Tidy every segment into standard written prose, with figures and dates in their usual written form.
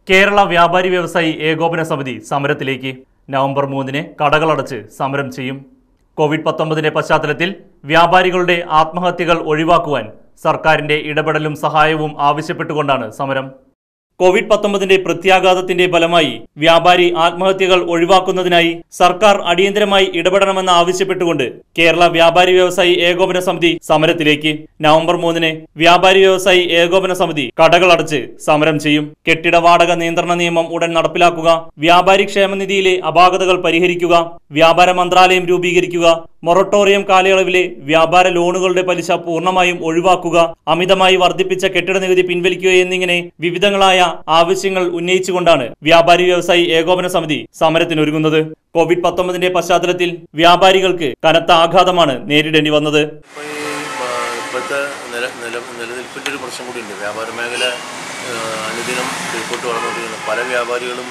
കേരള വ്യാപാരി വ്യവസായി ഏകോപന സമിതി സമരത്തിലേക്ക്. നവംബർ 3-ന് കടകളടച്ച് സമരം ചെയ്യും. കോവിഡ്-19 പശ്ചാത്തലത്തിൽ വ്യാപാരികളുടെ ആത്മഹത്യകൾ ഒഴിവാക്കുവാൻ സർക്കാരിന്റെ ഇടപെടലും സഹായവും ആവശ്യപ്പെട്ടുകൊണ്ടാണ് സമരം. കോവിഡ്-19 പ്രത്യാഘാതത്തിന്റെ ഫലമായി വ്യാപാരി ആത്മഹത്യകൾ ഒഴിവാക്കുന്നതിനായി സർക്കാർ അടിയന്തരമായി ഇടപെടണമെന്ന് ആവശ്യപ്പെട്ടുകൊണ്ട് കേരള വ്യാപാരി വ്യവസായി ഏകോപന സമിതി സമരത്തിലേക്ക്. നവംബർ 3-ന് വ്യാപാരി വ്യവസായി ഏകോപന സമിതി കടകളടച്ച് സമരം ചെയ്യും. കെട്ടിട വാടക നിയന്ത്രണ നിയമം ഉടൻ നടപ്പിലാക്കുക, വ്യാപാരി ക്ഷേമനിധിയിലെ അപാകതകൾ പരിഹരിക്കുക, വ്യാപാര മന്ത്രാലയം രൂപീകരിക്കുക, മൊറട്ടോറിയം കാലയളവിലെ വ്യാപാര ലോണുകളുടെ പലിശ പൂർണ്ണമായും ഒഴിവാക്കുക, അമിതമായി വർദ്ധിപ്പിച്ച കെട്ടിട നികുതി പിൻവലിക്കുക എന്നിങ്ങനെ വിവിധങ്ങളായ ആവശ്യങ്ങൾ ഉന്നയിച്ചുകൊണ്ടാണ് വ്യാപാരി വ്യവസായി ഏകോപന സമിതി സമരത്തിനൊരുങ്ങുന്നത്. കോവിഡ്-19 പശ്ചാത്തലത്തിൽ വ്യാപാരികൾക്ക് കനത്ത ആഘാതമാണ് നേരിടേണ്ടി വന്നത്. ഇപ്പോഴത്തെ നിലനിൽപ്പിൻ്റെ ഒരു പ്രശ്നം കൂടിയുണ്ട്. വ്യാപാര മേഖല അനുദിനം കീഴ്പോട്ട് വളർന്നുകൊണ്ടിരിക്കുന്നു. പല വ്യാപാരികളും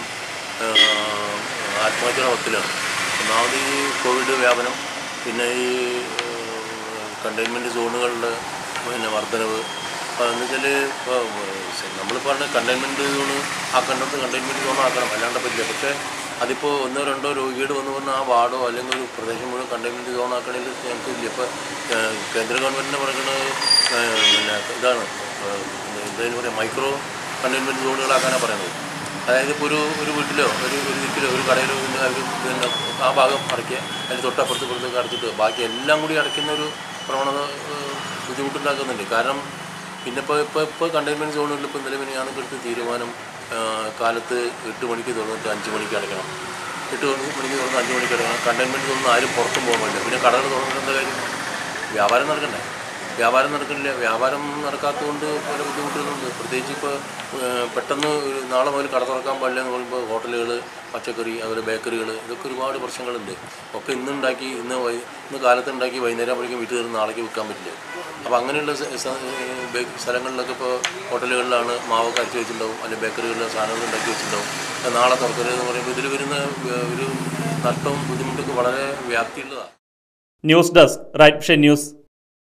ആത്മഹത്യയുടെ വക്കിലാണ്. ഒന്നാമത് ഈ കോവിഡ് വ്യാപനം, പിന്നെ ഈ കണ്ടെയ്ൻമെൻറ്റ് സോണുകളുടെ വർധനവ്. അപ്പോൾ എന്നുവെച്ചാൽ ഇപ്പോൾ നമ്മൾ പറഞ്ഞ കണ്ടെയ്ൻമെൻറ്റ് സോണ് ആക്കേണ്ടത് കണ്ടെയ്ൻമെൻറ്റ് സോൺ ആക്കണം, അല്ലാണ്ട് പറ്റില്ല. പക്ഷേ അതിപ്പോൾ 1-2 രോഗികൾ വന്ന് പറഞ്ഞാൽ ആ വാർഡോ അല്ലെങ്കിൽ ഒരു പ്രദേശം മുഴുവൻ കണ്ടെയ്ൻമെൻറ്റ് സോൺ ആക്കണമെങ്കിൽ ഞങ്ങൾക്കില്ല. ഇപ്പോൾ കേന്ദ്ര ഗവൺമെൻറ്റിനെ പറയുന്നത് പിന്നെ ഇതാണ് എന്തായാലും പറയുക മൈക്രോ കണ്ടെയ്ൻമെൻറ്റ് സോണുകളാക്കാനാണ് പറയുന്നത്. അതായത് ഇപ്പോൾ ഒരു വീട്ടിലോ ഒരു ദിക്കിലോ ഒരു കടയിലോ അവർ പിന്നെ ആ ഭാഗം അടയ്ക്കുക, അതിന് തൊട്ടപ്പുറത്തേക്ക് അടച്ചിട്ട് ബാക്കി എല്ലാം കൂടി അടയ്ക്കുന്ന ഒരു പ്രവണത ബുദ്ധിമുട്ടുണ്ടാക്കുന്നുണ്ട്. കാരണം പിന്നെ ഇപ്പോൾ കണ്ടെയ്ൻമെൻറ്റ് സോണുകളിൽ ഇപ്പോൾ നിലവിൽ ഞാനൊക്കെ തീരുമാനം കാലത്ത് 8 മണിക്ക് തുറന്നിട്ട് 5 മണിക്ക് അടയ്ക്കണം, 8 മണിക്ക് തുറന്ന് 5 മണിക്ക് അടയ്ക്കണം. കണ്ടെയ്ൻമെൻറ്റ് തുറന്ന് ആരും പുറത്തും പോകാൻ പാടില്ല. പിന്നെ കടകൾ തുറന്നിട്ട് കാര്യം വ്യാപാരം നടക്കണ്ടേ? വ്യാപാരം നടക്കുന്നില്ല. വ്യാപാരം നടക്കാത്തതുകൊണ്ട് പല ബുദ്ധിമുട്ടുകളുണ്ട്. പ്രത്യേകിച്ച് ഇപ്പോൾ പെട്ടെന്ന് നാളെ മുതൽ കട തുറക്കാൻ പാടില്ല എന്ന് പറയുമ്പോൾ ഹോട്ടലുകൾ, പച്ചക്കറി, അതുപോലെ ബേക്കറികൾ, ഇതൊക്കെ ഒരുപാട് പ്രശ്നങ്ങളുണ്ട്. ഒക്കെ ഇന്ന് കാലത്തുണ്ടാക്കി വൈകുന്നേരം ആകുമ്പോഴേക്കും വീട്ടിൽ നിന്ന് നാളേക്ക് വിൽക്കാൻ പറ്റില്ല. അപ്പോൾ അങ്ങനെയുള്ള സ്ഥലങ്ങളിലൊക്കെ ഇപ്പോൾ ഹോട്ടലുകളിലാണ് മാവൊക്കെ അരച്ച് വെച്ചിട്ടുണ്ടാവും, അല്ലെങ്കിൽ ബേക്കറികളിലെ സാധനങ്ങൾ ഉണ്ടാക്കി വെച്ചിട്ടുണ്ടാവും. നാളെ തുറക്കരുതെന്ന് പറയുമ്പോൾ ഇതിൽ വരുന്ന ഒരു നഷ്ടവും ബുദ്ധിമുട്ടൊക്കെ വളരെ വ്യാപ്തിയുള്ളതാണ്. News desk Right Vision news.